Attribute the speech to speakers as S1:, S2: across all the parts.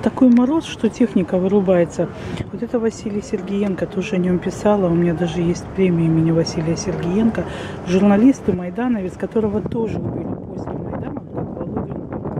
S1: такой мороз, что техника вырубается. Вот это Василий Сергеенко, тоже о нем писала. У меня даже есть премия имени Василия Сергеенко. Журналист и майдановец, которого тоже убили после Майдана, как Володю.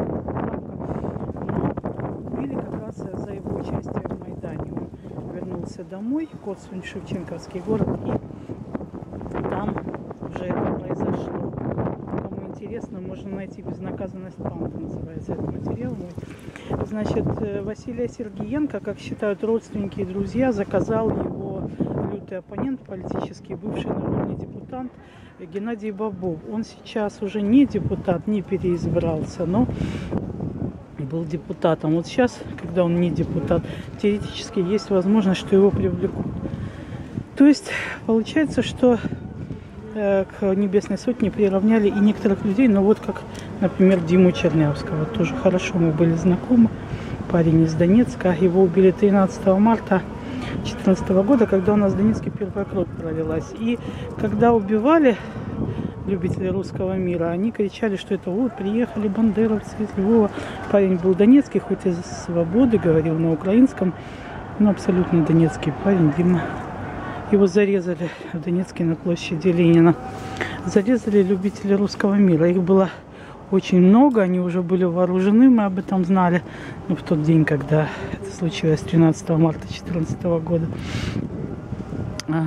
S1: Но убили как раз за его участие в Майдане. Он вернулся домой, Корсунь-Шевченковский город, и там уже это произошло. Кому интересно, можно найти «Безнаказанность панды», называется этот материал мой. Значит, Василия Сергеенко, как считают родственники и друзья, заказал его лютый оппонент политический, бывший народный депутат Геннадий Бобов. Он сейчас уже не депутат, не переизбрался, но был депутатом. Вот сейчас, когда он не депутат, теоретически есть возможность, что его привлекут. То есть получается, что к Небесной Сотне приравняли и некоторых людей, но вот как, например, Диму Чернявского. Тоже хорошо мы были знакомы. Парень из Донецка. Его убили 13 марта 2014 года, когда у нас в Донецке первая кровь пролилась. И когда убивали любителей русского мира, они кричали, что это вот приехали бандеровцы из Львова. Парень был донецкий, хоть из Свободы, говорил на украинском, но абсолютно донецкий парень, Дима. Его зарезали в Донецке на площади Ленина. Зарезали любители русского мира. Их было очень много, они уже были вооружены, мы об этом знали. Но в тот день, когда это случилось, 13 марта 2014 года. Вот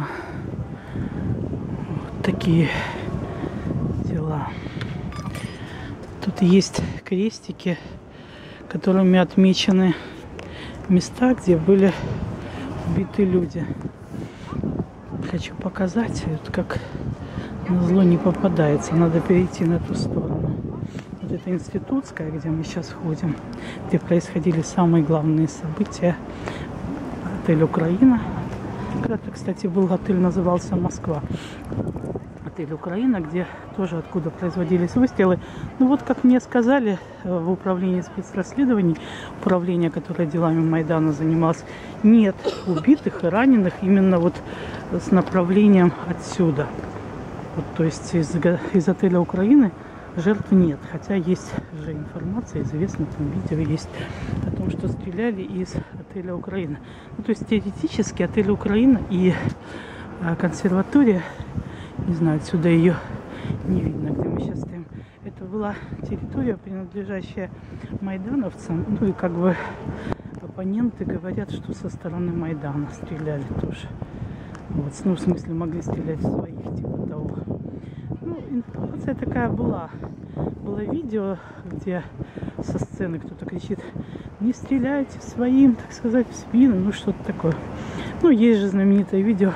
S1: такие дела. Тут есть крестики, которыми отмечены места, где были убиты люди. Хочу показать, вот как назло не попадается, надо перейти на ту сторону. Вот это Институтская, где мы сейчас ходим, где происходили самые главные события. Отель «Украина». Когда-то, кстати, был отель, назывался «Москва». Отель «Украина», где тоже откуда производились выстрелы. Ну вот, как мне сказали в управлении спецрасследований, управление, которое делами Майдана занималось, нет убитых и раненых именно вот с направлением отсюда. Вот, то есть из отеля «Украины» жертв нет. Хотя есть же информация, известно, там видео есть о том, что стреляли из отеля «Украина». Ну, то есть теоретически отель «Украина» и консерватория, не знаю, отсюда ее не видно, где мы сейчас стоим. Это была территория, принадлежащая майдановцам. Ну и как бы оппоненты говорят, что со стороны Майдана стреляли тоже. Вот, ну, в смысле, могли стрелять в своих, типа того. Ну, информация такая была. Было видео, где со сцены кто-то кричит: не стреляйте своим, так сказать, в спину, ну что-то такое. Ну, есть же знаменитое видео,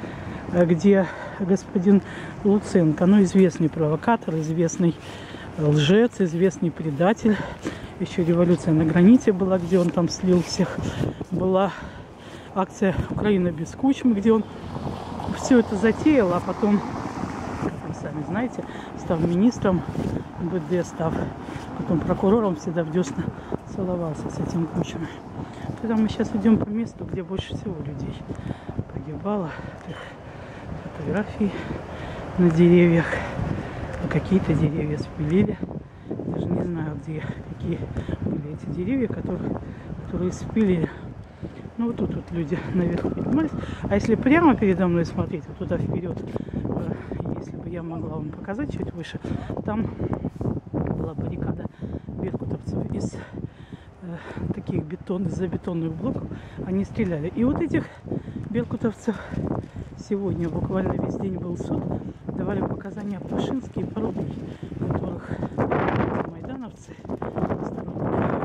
S1: где господин Луценко, ну, известный провокатор, известный лжец, известный предатель. Еще революция на границе была, где он там слил всех. Была акция «Украина без Кучмы», где он все это затеял, а потом, вы сами знаете, став министром МВД, став потом прокурором, всегда в десна целовался с этим Кучмой. Тогда мы сейчас идем по месту, где больше всего людей погибало. Фотографии на деревьях. Какие-то деревья спилили. Даже не знаю, где какие были эти деревья, которые спилили. Ну вот тут вот люди наверх поднимались. А если прямо передо мной смотреть, вот туда вперед, если бы я могла вам показать чуть выше, там была баррикада беркутовцев из таких из-за бетонных блоков. Они стреляли. И вот этих беркутовцев сегодня буквально весь день был суд. Давали показания Пашинский и Порубий, которых майдановцы, сторонники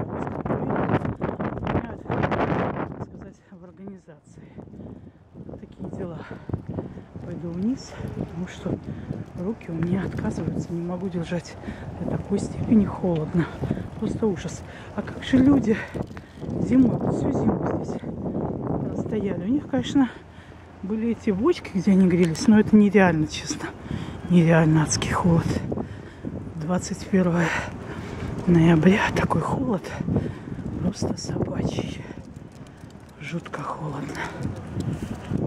S1: обвиняют, так сказать, в организации. Вот такие дела. Пойду вниз, потому что руки у меня отказываются. Не могу держать. До такой степени холодно. Просто ужас. А как же люди зимой, вот всю зиму здесь простояли? У них, конечно, были эти бочки, где они грелись, но это нереально, честно. Нереально адский холод. 21 ноября. Такой холод. Просто собачий. Жутко холодно.